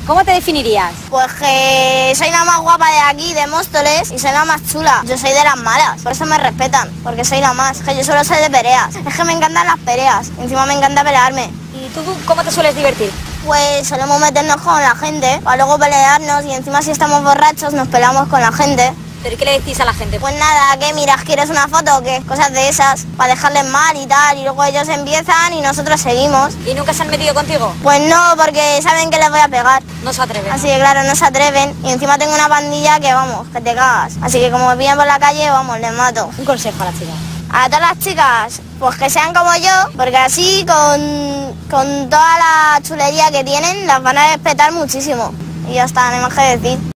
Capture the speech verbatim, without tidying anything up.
¿Cómo te definirías? Pues que soy la más guapa de aquí, de Móstoles, y soy la más chula. Yo soy de las malas, por eso me respetan, porque soy la más. Que yo solo soy de peleas. Es que me encantan las peleas, encima me encanta pelearme. ¿Y tú cómo te sueles divertir? Pues solemos meternos con la gente, para luego pelearnos, y encima si estamos borrachos nos peleamos con la gente. ¿Pero qué le decís a la gente? Pues nada, ¿qué miras? ¿Quieres una foto o qué? Cosas de esas, para dejarles mal y tal, y luego ellos empiezan y nosotros seguimos. ¿Y nunca se han metido contigo? Pues no, porque saben que les voy a pegar. No se atreven. Así que claro, no se atreven, y encima tengo una pandilla que vamos, que te cagas. Así que como me pillan por la calle, vamos, les mato. Un consejo a las chicas. A todas las chicas, pues que sean como yo, porque así con, con toda la chulería que tienen, las van a respetar muchísimo. Y ya está, no hay más que decir.